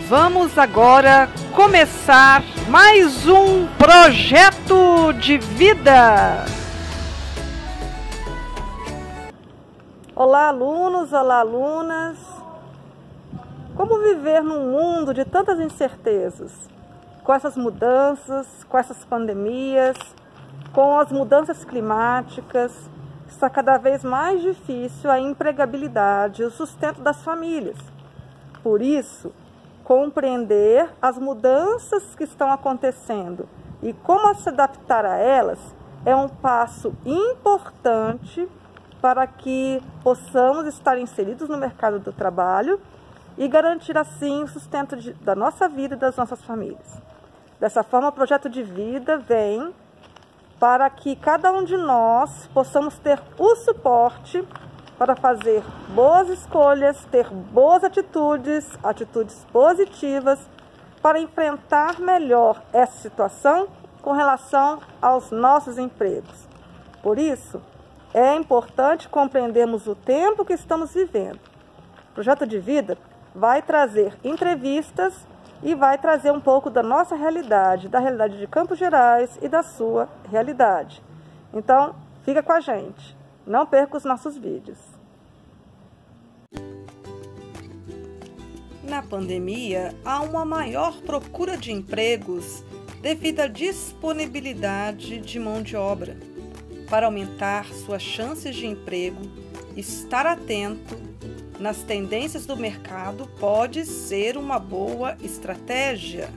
Vamos agora começar mais um projeto de vida. Olá, alunos, olá, alunas. Como viver num mundo de tantas incertezas? Com essas mudanças, com essas pandemias, com as mudanças climáticas, está cada vez mais difícil a empregabilidade e o sustento das famílias. Por isso, compreender as mudanças que estão acontecendo e como se adaptar a elas é um passo importante para que possamos estar inseridos no mercado do trabalho e garantir assim o sustento da nossa vida e das nossas famílias. Dessa forma, o projeto de vida vem para que cada um de nós possamos ter o suporte para fazer boas escolhas, ter boas atitudes positivas, para enfrentar melhor essa situação com relação aos nossos empregos. Por isso, é importante compreendermos o tempo que estamos vivendo. O projeto de vida vai trazer entrevistas e vai trazer um pouco da nossa realidade, da realidade de Campos Gerais e da sua realidade. Então, fica com a gente. Não perca os nossos vídeos. Na pandemia, há uma maior procura de empregos devido à disponibilidade de mão de obra. Para aumentar suas chances de emprego, estar atento nas tendências do mercado pode ser uma boa estratégia.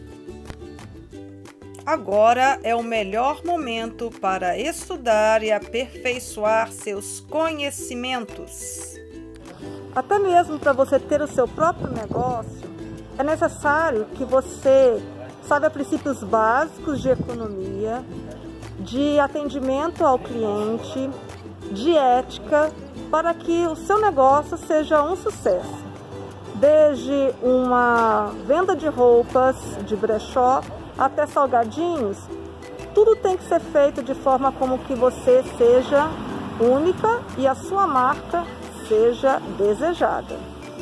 Agora é o melhor momento para estudar e aperfeiçoar seus conhecimentos. Até mesmo para você ter o seu próprio negócio, é necessário que você saiba princípios básicos de economia, de atendimento ao cliente, de ética, para que o seu negócio seja um sucesso. Desde uma venda de roupas, de brechó, até salgadinhos, tudo tem que ser feito de forma como que você seja única e a sua marca seja desejada.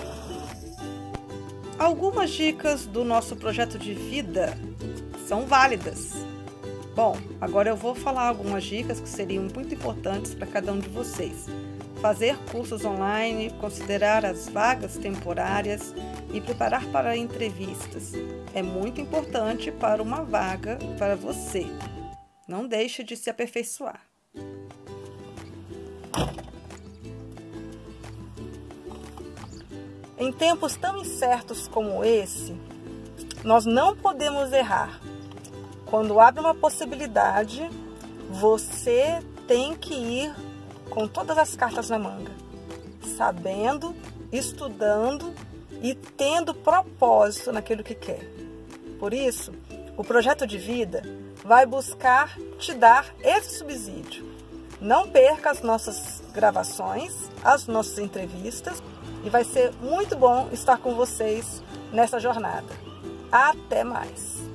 Algumas dicas do nosso projeto de vida são válidas. Bom, agora eu vou falar algumas dicas que seriam muito importantes para cada um de vocês. Fazer cursos online, considerar as vagas temporárias e preparar para entrevistas. É muito importante para uma vaga para você. Não deixe de se aperfeiçoar. Em tempos tão incertos como esse, nós não podemos errar. Quando abre uma possibilidade, você tem que ir com todas as cartas na manga, sabendo, estudando e tendo propósito naquilo que quer. Por isso, o projeto de vida vai buscar te dar esse subsídio. Não perca as nossas gravações, as nossas entrevistas, e vai ser muito bom estar com vocês nessa jornada. Até mais!